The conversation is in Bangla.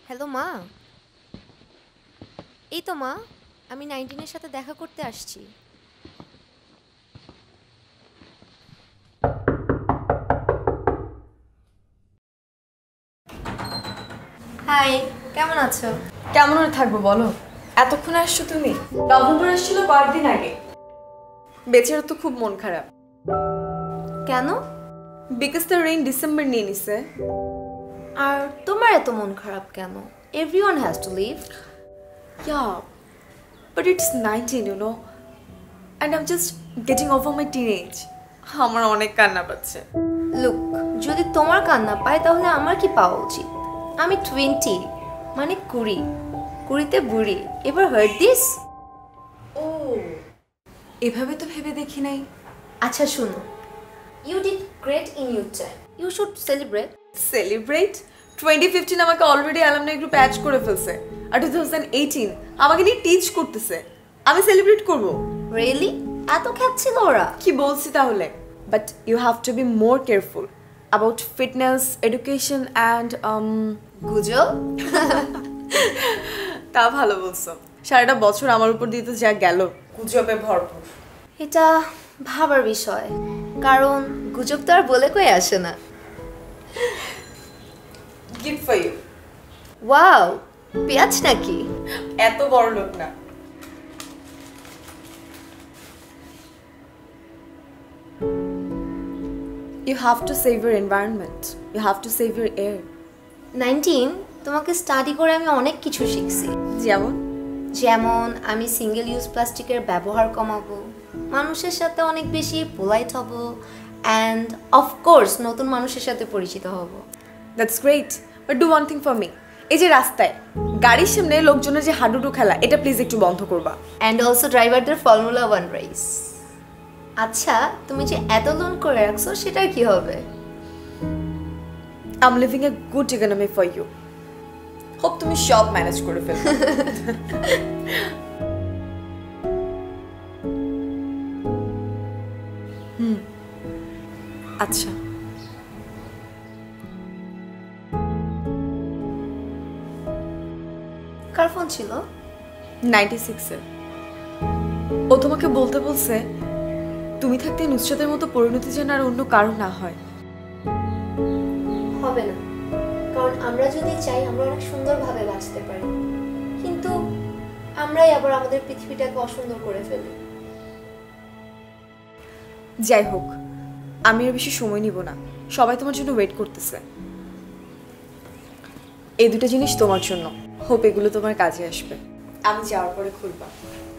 হ্যালো মা। এই তো মা, আমি 19-এর সাথে দেখা করতে আসছি। হাই, কেমন আছো? কেমন আর থাকবো বলো? এতক্ষণে আসছো তুমি? নভেম্বর আসছিল কয়েকদিন আগে। বেচারা তো খুব মন খারাপ। কেন? বিকজ দ্য রেইন ডিসেম্বর নিয়ে নিছে। আর তোমার এত মন খারাপ কেন? Everyone has to leave. Yeah, but it's 19, you know. And I'm just getting over my teenage. আমার অনেক কান্না পাচ্ছে। লুক, যদি তোমার কান্না পায় তাহলে আমার কি পাওয়া উচিত? আমি 20, মানে 20, 20তে বুড়ি। এবার হার্ট দিস। ও, এভাবে তো ভেবে দেখি নাই। আচ্ছা শুনো, you did great in your time, you should celebrate. Celebrate? 2015 আমাকে অলরেডি অ্যালামনাই গ্রুপে অ্যাড করে ফেলছে, আর 2018 আমাকে নিয়ে টিচ করতেছে। আমি সেলিব্রেট করব? রিয়েলি? এত খ্যাপছিল ওরা? কি বলছি তাহলে? But you have to be more careful about fitness, education and গুজব? তা ভালো বলছো। সারাটা বছর আমার উপর দিয়ে তো যা গেল গুজবে ভরপুর। এটা ভাবার বিষয়, কারণ গুজব তো আর বলে কই আসে না। Gift for you. ওয়াও, পেঁয়াজ নাকি? এত বড় লোক না। You have to save your environment. You have to save your air. 19, তোমাকে স্টাডি করে আমি অনেক কিছু শিখছি। যেমন? যেমন আমি সিঙ্গেল ইউজ প্লাস্টিকের ব্যবহার কমাবো, মানুষের সাথে অনেক বেশি পোলাইট হব, অ্যান্ড অফকোর্স নতুন মানুষের সাথে পরিচিত হব। That's great. But do one thing for me. এই যে রাস্তায় গাড়ির সামনে লোকজনের যে হাডুডু খেলা, এটা প্লিজ একটু বন্ধ করবা। অ্যান্ড অলসো ড্রাইভারদের ফর্মুলা 1 রেস। আচ্ছা, তুমি যে এত লোন করে রাখছো সেটার কি হবে? I'm living a good economy for you. Hope তুমি সব ম্যানেজ করে ফেলবে। আচ্ছা। কার ফোন ছিল? 96-এর। ও তোমাকে বলতে বলছে তুমি থাকতে নুসরাতের মতো পরিণতি যেন আর অন্য কারো না হয়। হবে না, কারণ আমরা যদি চাই আমরা অনেক সুন্দরভাবে বাঁচতে পারি, কিন্তু আমরাই আবার আমাদের পৃথিবীটাকে অসুন্দর করে ফেলি। যাই হোক, আমি আর বেশি সময় নিব না। সবাই তোমার জন্য ওয়েট করতেছে। এই দুটো জিনিস তোমার জন্য। হোপ এগুলো তোমার কাজে আসবে। আমি যাওয়ার পরে খুলবা।